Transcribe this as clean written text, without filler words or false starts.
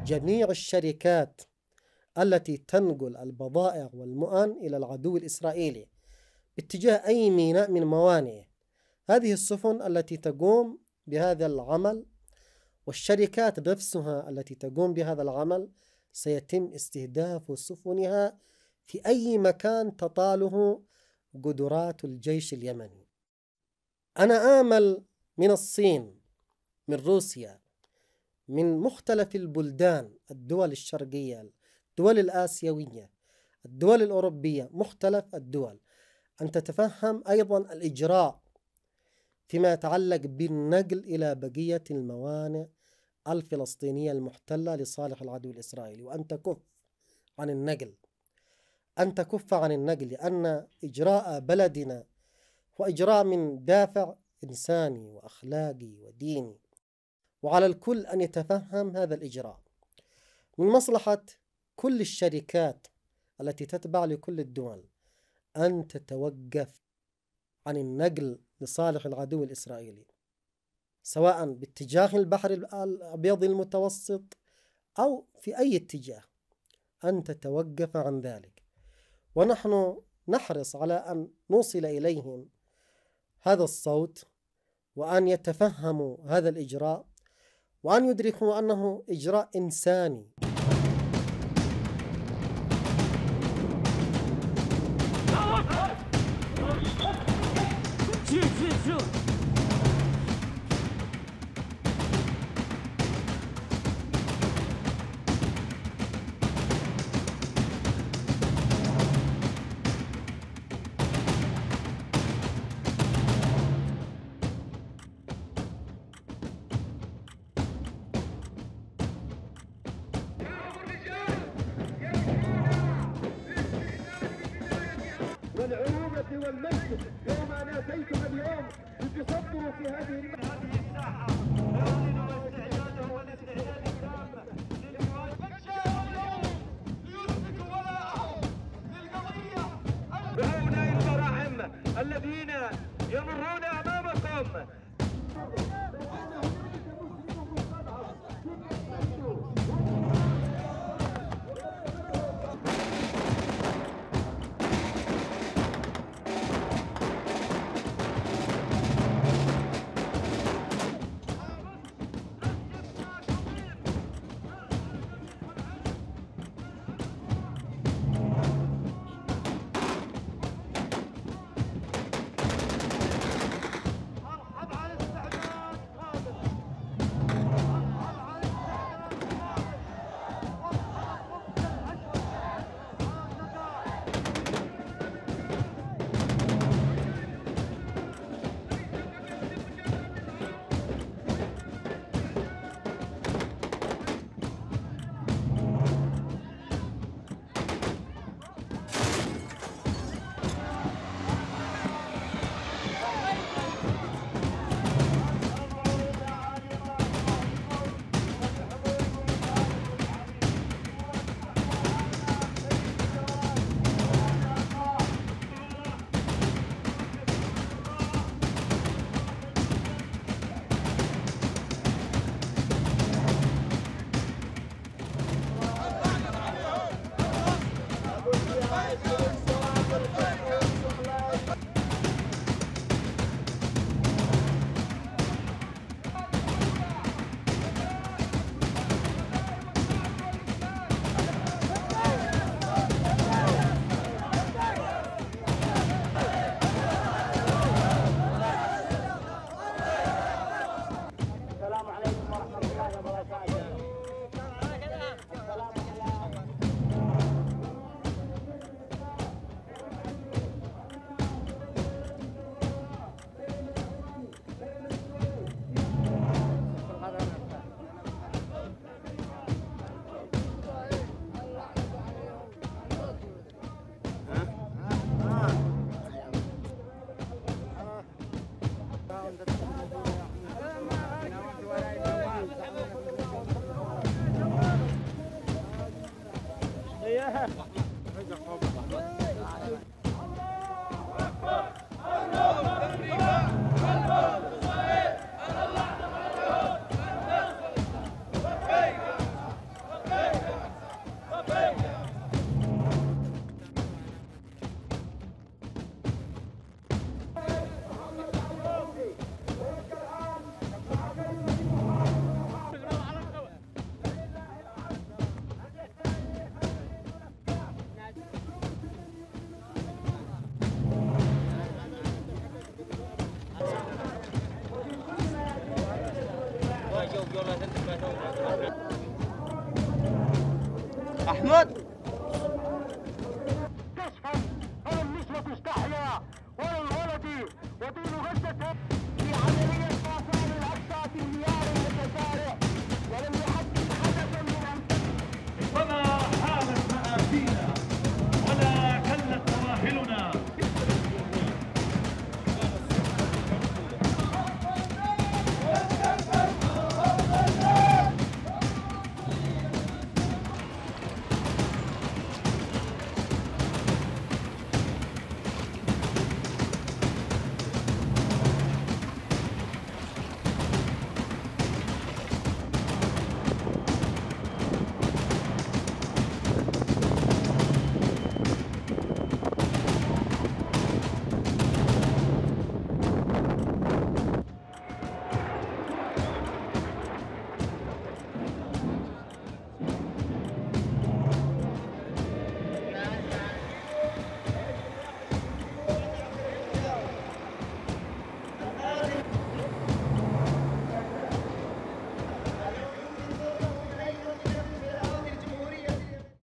جميع الشركات التي تنقل البضائع والمؤن إلى العدو الإسرائيلي باتجاه أي ميناء من موانئه. هذه السفن التي تقوم بهذا العمل والشركات نفسها التي تقوم بهذا العمل سيتم استهداف سفنها في أي مكان تطاله قدرات الجيش اليمني. أنا آمل من الصين، من روسيا، من مختلف البلدان، الدول الشرقية، الدول الآسيوية، الدول الأوروبية، مختلف الدول، أن تتفهم أيضا الإجراء فيما يتعلق بالنقل إلى بقية الموانئ الفلسطينية المحتلة لصالح العدو الإسرائيلي، وأن تكف عن النقل، أن تكف عن النقل، لأن إجراء بلدنا هو إجراء من دافع إنساني وأخلاقي وديني، وعلى الكل أن يتفهم هذا الإجراء. من مصلحة كل الشركات التي تتبع لكل الدول أن تتوقف عن النقل لصالح العدو الإسرائيلي، سواء باتجاه البحر الأبيض المتوسط أو في أي اتجاه، أن تتوقف عن ذلك. ونحن نحرص على أن نوصل إليهم هذا الصوت، وأن يتفهموا هذا الإجراء، وأن يدركوا أنه إجراء إنساني. والعروبة والمجد يوم أن أتيتم اليوم لتصدروا في هذه الساحة يعلن استعداده والاستعداد التام ليثبتوا ولاءهم للقضية. هؤلاء البراعم الذين يمرون أمامكم أحمد